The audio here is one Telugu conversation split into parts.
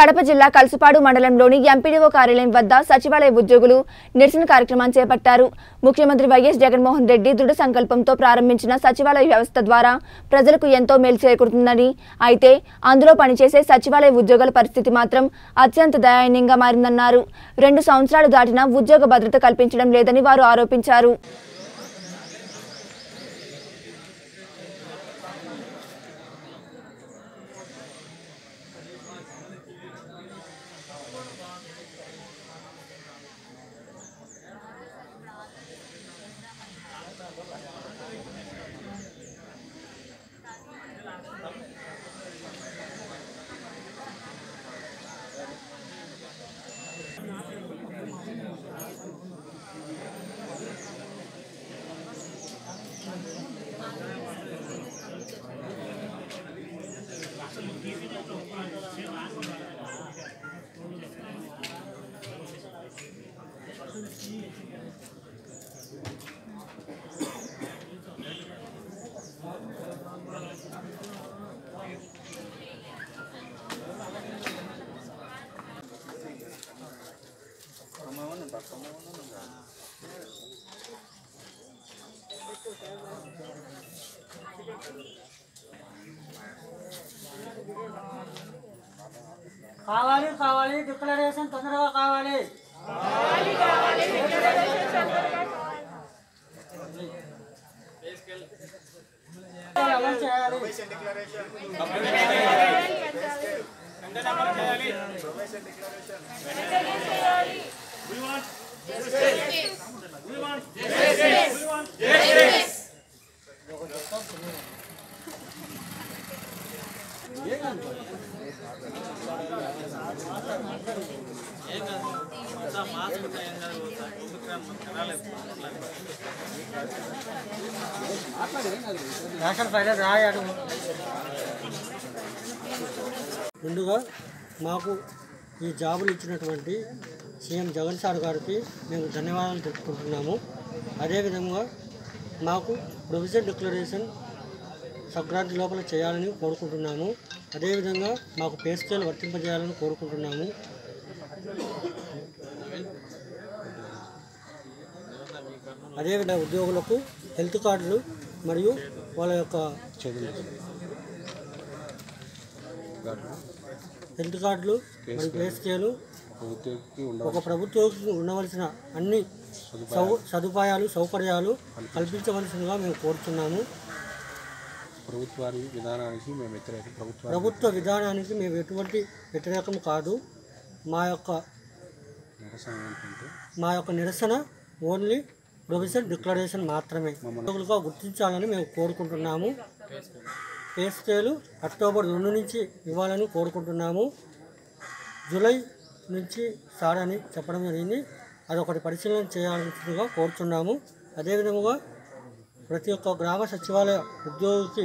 కడప జిల్లా కల్సుపాడు మండలంలోని ఎంపీడీఓ కార్యాలయం వద్ద సచివాలయ ఉద్యోగులు నిరసన కార్యక్రమాన్ని చేపట్టారు. ముఖ్యమంత్రి వైఎస్ జగన్మోహన్ రెడ్డి దృఢ సంకల్పంతో ప్రారంభించిన సచివాలయ వ్యవస్థ ద్వారా ప్రజలకు ఎంతో మేలు చేకూరుతుందని, అయితే అందులో పనిచేసే సచివాలయ ఉద్యోగుల పరిస్థితి మాత్రం అత్యంత దయనీయంగా మారిందన్నారు. 2 సంవత్సరాలు దాటినా ఉద్యోగ భద్రత కల్పించడం లేదని వారు ఆరోపించారు. కావాలి కావాలి డిక్లరేషన్ తొందరగా కావాలి. ముందుగా మాకు ఈ జాబులు ఇచ్చినటువంటి సీఎం జగన్ సార్ గారికి మేము ధన్యవాదాలు తెలుపుకుంటున్నాము. అదేవిధంగా మాకు ప్రొవిజన్ డిక్లరేషన్ సంక్రాంతి లోపల చేయాలని కోరుకుంటున్నాము. అదేవిధంగా మాకు పే స్కేల్ వర్తింపజేయాలని కోరుకుంటున్నాము. అదేవిధంగా ఉద్యోగులకు హెల్త్ కార్డులు మరియు వాళ్ళ యొక్క హెల్త్ కార్డులు మరియు పే స్కేలు ఒక ప్రభుత్వానికి ఉండవలసిన అన్ని సదుపాయాలు సౌకర్యాలు కల్పించవలసిందిగా మేము కోరుతున్నాము. ప్రభుత్వ విధానానికి మేము ఎటువంటి వ్యతిరేకం కాదు. మా యొక్క నిరసన ఓన్లీ ప్రొవిజన్ డిక్లరేషన్ మాత్రమే ఉద్యోగులుగా గుర్తించాలని మేము కోరుకుంటున్నాము. పే స్కేలు అక్టోబర్ 2 నుంచి ఇవ్వాలని కోరుకుంటున్నాము. జూలై నుంచి స్టార్ట్ అని చెప్పడం జరిగింది. అదొకటి పరిశీలన చేయాల్సిందిగా కోరుతున్నాము. అదేవిధంగా ప్రతి ఒక్క గ్రామ సచివాలయ ఉద్యోగికి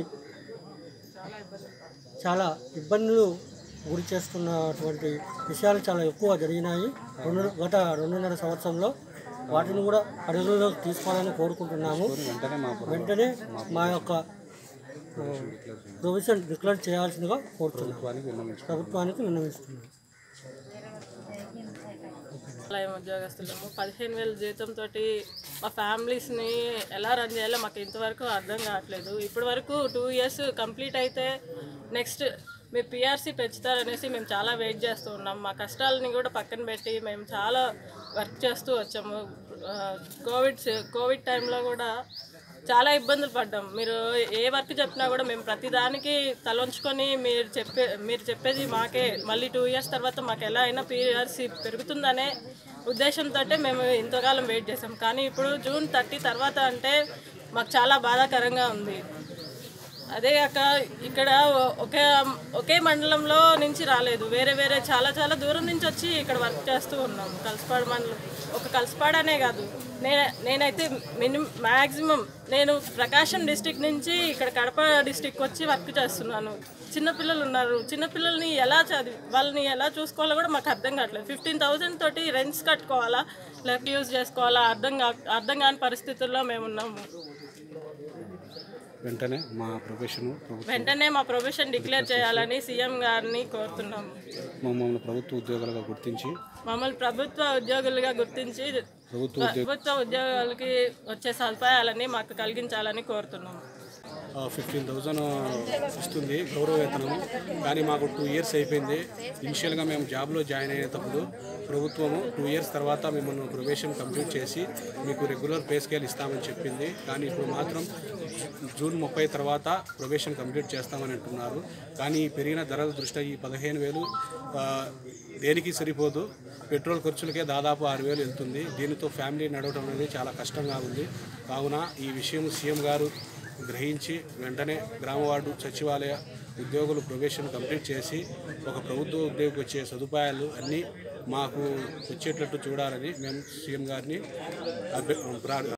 చాలా ఇబ్బందులు గురి చేస్తున్నటువంటి విషయాలు చాలా ఎక్కువ జరిగినాయి గత 2.5 సంవత్సరంలో. వాటిని కూడా పరిగణలోకి తీసుకోవాలని కోరుకుంటున్నాము. వెంటనే మా యొక్క ప్రొవిజన్ డిక్లేర్ చేయాల్సిందిగా కోరుతున్నాము. ప్రభుత్వానికి విన్నవిస్తున్నాము. ఉద్యోగస్తులము 15,000 జీతంతో మా ఫ్యామిలీస్ని ఎలా రన్ చేయాలో మాకు ఇంతవరకు అర్థం కావట్లేదు. ఇప్పటి వరకు 2 ఇయర్స్ కంప్లీట్ అయితే నెక్స్ట్ మీ పిఆర్సీ పెంచుతారనేసి మేము చాలా వెయిట్ చేస్తూ ఉన్నాం. మా కష్టాలని కూడా పక్కన పెట్టి మేము చాలా వర్క్ చేస్తూ వచ్చాము. కోవిడ్ టైంలో కూడా చాలా ఇబ్బందులు పడ్డాం. మీరు ఏ వర్క్ చెప్పినా కూడా మేము ప్రతిదానికి తలొంచుకొని మీరు చెప్పేది మాకే మళ్ళీ 2 ఇయర్స్ తర్వాత మాకు ఎలా అయినా పిఆర్సీ పెరుగుతుందనే ఉద్దేశంతో మేము ఇంతకాలం వెయిట్ చేసాం. కానీ ఇప్పుడు జూన్ 30 తర్వాత అంటే మాకు చాలా బాధాకరంగా ఉంది. అదే కాక ఇక్కడ ఒకే మండలంలో నుంచి రాలేదు, వేరే చాలా దూరం నుంచి వచ్చి ఇక్కడ వర్క్ చేస్తూ ఉన్నాం. కల్సుపాడు మండలం ఒక కల్సుపాడు అనే కాదు, నేనైతే మ్యాక్సిమం నేను ప్రకాశం డిస్టిక్ నుంచి ఇక్కడ కడప డిస్టిక్ వచ్చి వర్క్ చేస్తున్నాను. చిన్నపిల్లలు ఉన్నారు, చిన్నపిల్లల్ని వాళ్ళని ఎలా చూసుకోవాలో కూడా మాకు అర్థం కావట్లేదు. 15,000 తోటి రెంట్స్ కట్టుకోవాలా లేకపోతే యూజ్ చేసుకోవాలా అర్థం కాని పరిస్థితుల్లో మేము ఉన్నాము. వెంటనే మా ప్రొఫెషన్ డిక్లేర్ చేయాలని సీఎం గారిని కోరుతున్నాము. మమ్మల్ని ప్రభుత్వ ఉద్యోగులుగా గుర్తించి ప్రభుత్వ ఉద్యోగాలకి వచ్చే సదుపాయాలని మాకు కలిగించాలని కోరుతున్నాము. 15,000 ఇస్తుంది గౌరవ వేతనం. కానీ మాకు 2 ఇయర్స్ అయిపోయింది. ఇనిషియల్గా మేము జాబ్లో జాయిన్ అయ్యేటప్పుడు ప్రభుత్వము 2 ఇయర్స్ తర్వాత మిమ్మల్ని ప్రొబేషన్ కంప్లీట్ చేసి మీకు రెగ్యులర్ పే స్కేల్ ఇస్తామని చెప్పింది. కానీ ఇప్పుడు మాత్రం జూన్ 30 తర్వాత ప్రొబేషన్ కంప్లీట్ చేస్తామని అంటున్నారు. కానీ పెరిగిన ధరల దృష్ట్యా ఈ 15,000 దేనికి సరిపోదు. పెట్రోల్ ఖర్చులకే దాదాపు 6,000 వెళ్తుంది. దీనితో ఫ్యామిలీ నడవడం అనేది చాలా కష్టంగా ఉంది. కావున ఈ విషయం సీఎం గారు గ్రహించి వెంటనే గ్రామ వార్డు సచివాలయ ఉద్యోగులు ప్రొబేషన్ కంప్లీట్ చేసి ఒక ప్రభుత్వ ఉద్యోగికి వచ్చే సదుపాయాలు అన్నీ మాకు వచ్చేటట్టు చూడాలని మేము సీఎం గారిని